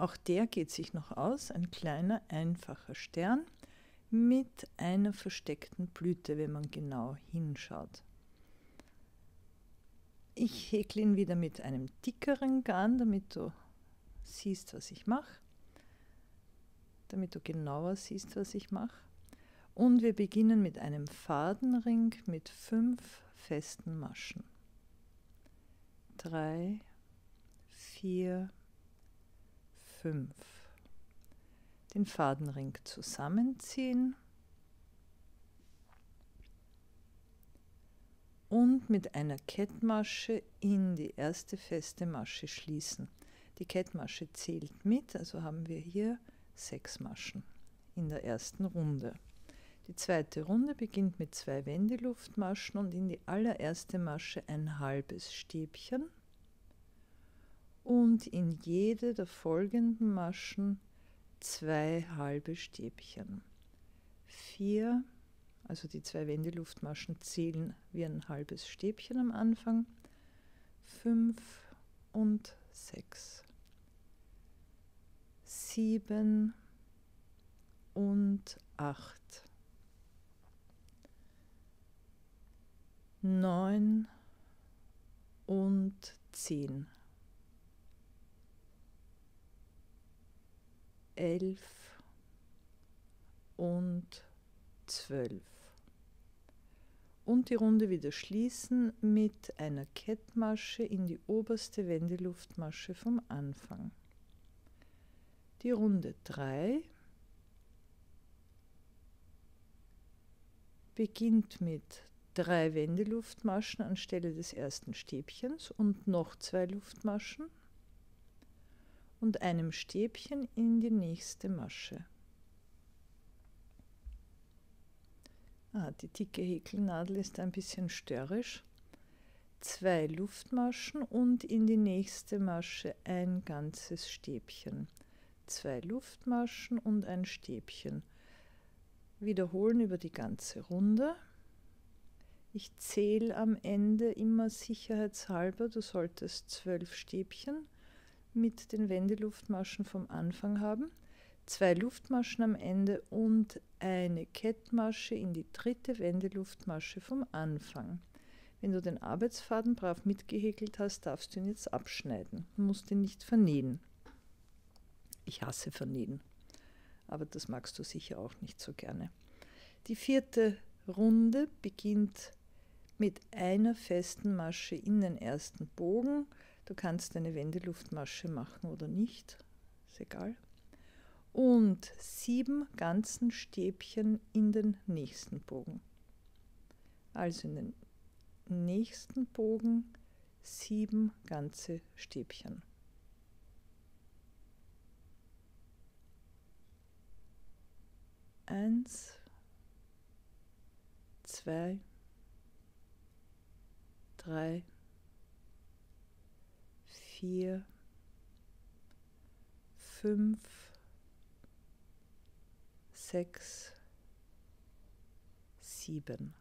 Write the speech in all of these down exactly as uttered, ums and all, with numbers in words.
Auch der geht sich noch aus, ein kleiner, einfacher Stern mit einer versteckten Blüte, wenn man genau hinschaut. Ich häkle ihn wieder mit einem dickeren Garn, damit du siehst, was ich mache, damit du genauer siehst, was ich mache. Und wir beginnen mit einem Fadenring mit fünf festen Maschen. Drei, vier, fünf. Den Fadenring zusammenziehen und mit einer Kettmasche in die erste feste Masche schließen. Die Kettmasche zählt mit, also haben wir hier sechs Maschen in der ersten Runde. Die zweite Runde beginnt mit zwei Wendeluftmaschen und in die allererste Masche ein halbes Stäbchen und in jede der folgenden Maschen zwei halbe Stäbchen. Vier, also die zwei Wendeluftmaschen zählen wie ein halbes Stäbchen am Anfang. Fünf und sechs. Sieben und acht. Neun und zehn. Elf und zwölf. Und die Runde wieder schließen mit einer Kettmasche in die oberste Wendeluftmasche vom Anfang. Die Runde drei beginnt mit drei Wendeluftmaschen anstelle des ersten Stäbchens und noch zwei Luftmaschen und einem Stäbchen in die nächste Masche. Ah, die dicke Häkelnadel ist ein bisschen störrisch. Zwei Luftmaschen und in die nächste Masche ein ganzes Stäbchen. Zwei Luftmaschen und ein Stäbchen. Wiederholen über die ganze Runde. Ich zähle am Ende immer sicherheitshalber, du solltest zwölf Stäbchen mit den Wendeluftmaschen vom Anfang haben, zwei Luftmaschen am Ende und eine Kettmasche in die dritte Wendeluftmasche vom Anfang. Wenn du den Arbeitsfaden brav mitgehäkelt hast, darfst du ihn jetzt abschneiden. Du musst ihn nicht vernähen. Ich hasse vernähen, aber das magst du sicher auch nicht so gerne. Die vierte Runde beginnt mit einer festen Masche in den ersten Bogen. Du kannst eine Wendeluftmasche machen oder nicht, ist egal. Und sieben ganzen Stäbchen in den nächsten Bogen. Also in den nächsten Bogen sieben ganze Stäbchen. Eins, zwei, drei, vier, fünf, sechs, sieben.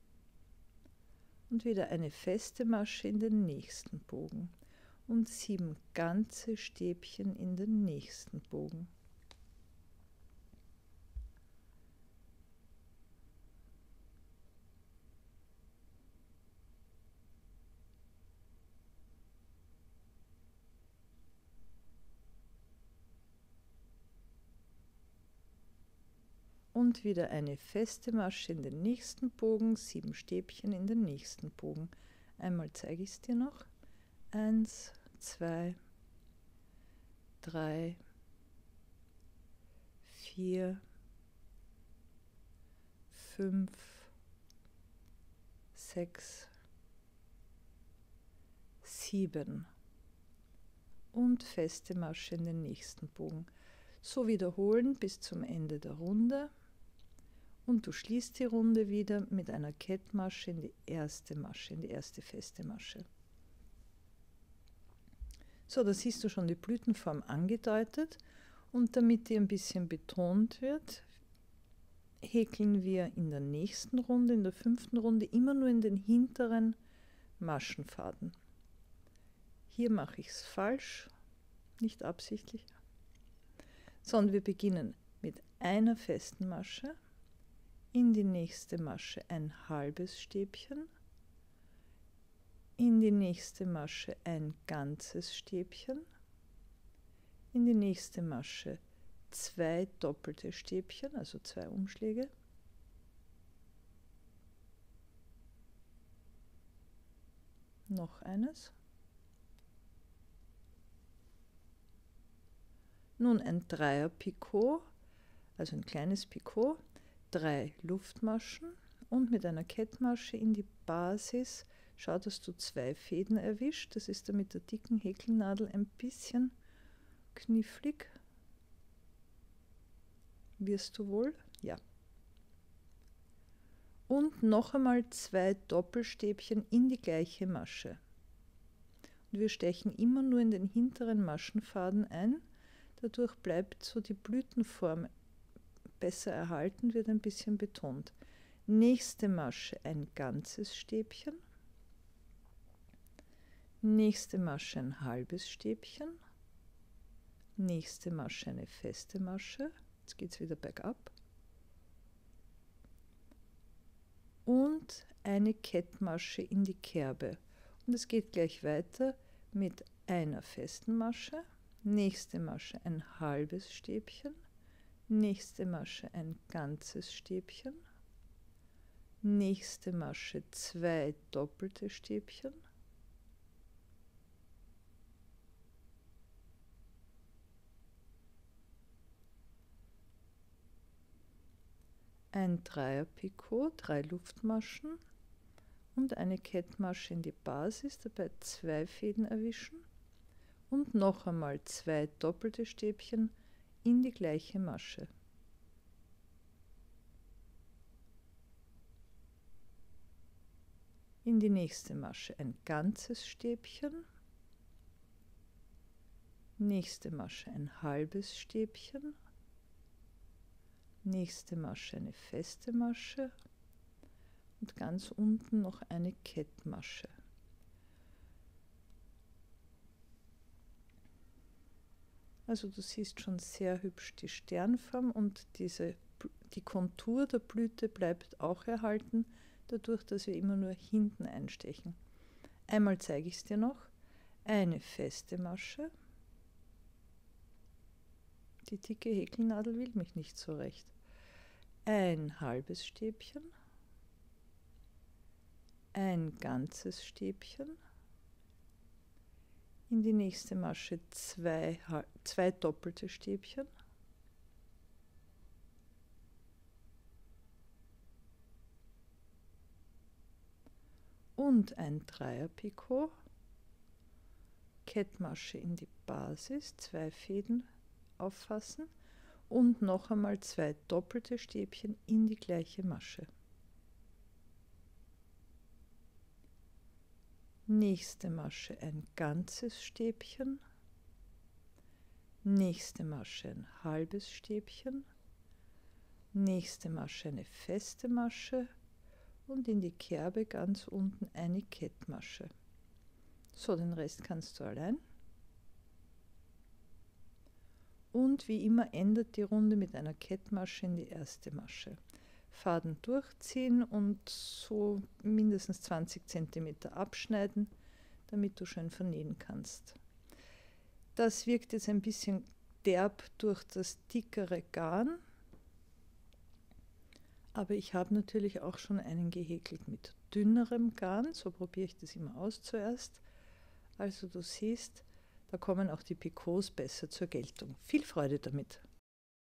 Und wieder eine feste Masche in den nächsten Bogen und sieben ganze Stäbchen in den nächsten Bogen. Und wieder eine feste Masche in den nächsten Bogen, sieben Stäbchen in den nächsten Bogen. Einmal zeige ich es dir noch. Eins, zwei, drei, vier, fünf, sechs, sieben. Und feste Masche in den nächsten Bogen. So wiederholen bis zum Ende der Runde. Und du schließt die Runde wieder mit einer Kettmasche in die erste Masche, in die erste feste Masche. So, da siehst du schon die Blütenform angedeutet und damit die ein bisschen betont wird, häkeln wir in der nächsten Runde, in der fünften Runde, immer nur in den hinteren Maschenfaden. Hier mache ich es falsch, nicht absichtlich. sondern wir beginnen mit einer festen Masche, in die nächste Masche ein halbes Stäbchen, in die nächste Masche ein ganzes Stäbchen, in die nächste Masche zwei doppelte Stäbchen, also zwei Umschläge, noch eines, nun ein Dreier-Picot, also ein kleines Picot, drei Luftmaschen und mit einer Kettmasche in die Basis schau, dass du zwei Fäden erwischt. Das ist da mit der dicken Häkelnadel ein bisschen knifflig. Wirst du wohl? Ja. Und noch einmal zwei Doppelstäbchen in die gleiche Masche. Und wir stechen immer nur in den hinteren Maschenfaden ein. Dadurch bleibt so die Blütenform besser erhalten, wird ein bisschen betont. Nächste Masche ein ganzes Stäbchen. Nächste Masche ein halbes Stäbchen. Nächste Masche eine feste Masche. Jetzt geht es wieder bergab. Und eine Kettmasche in die Kerbe. Und es geht gleich weiter mit einer festen Masche. Nächste Masche ein halbes Stäbchen. Nächste Masche ein ganzes Stäbchen. Nächste Masche zwei doppelte Stäbchen. Ein Dreier-Picot, drei Luftmaschen und eine Kettmasche in die Basis, dabei zwei Fäden erwischen und noch einmal zwei doppelte Stäbchen in die gleiche Masche. In die nächste Masche ein ganzes Stäbchen, nächste Masche ein halbes Stäbchen, nächste Masche eine feste Masche und ganz unten noch eine Kettmasche. Also du siehst schon sehr hübsch die Sternform und diese, die Kontur der Blüte bleibt auch erhalten, dadurch, dass wir immer nur hinten einstechen. Einmal zeige ich es dir noch. Eine feste Masche. Die dicke Häkelnadel will mich nicht so recht. Ein halbes Stäbchen. Ein ganzes Stäbchen. In die nächste Masche zwei, zwei doppelte Stäbchen. Und ein Dreier-Picot. Kettmasche in die Basis, zwei Fäden auffassen und noch einmal zwei doppelte Stäbchen in die gleiche Masche. Nächste Masche ein ganzes Stäbchen, nächste Masche ein halbes Stäbchen, nächste Masche eine feste Masche und in die Kerbe ganz unten eine Kettmasche. So, den Rest kannst du allein. Und wie immer endet die Runde mit einer Kettmasche in die erste Masche. Faden durchziehen und so mindestens zwanzig Zentimeter abschneiden, damit du schön vernähen kannst. Das wirkt jetzt ein bisschen derb durch das dickere Garn, aber ich habe natürlich auch schon einen gehäkelt mit dünnerem Garn, so probiere ich das immer aus zuerst. Also du siehst, da kommen auch die Picots besser zur Geltung. Viel Freude damit!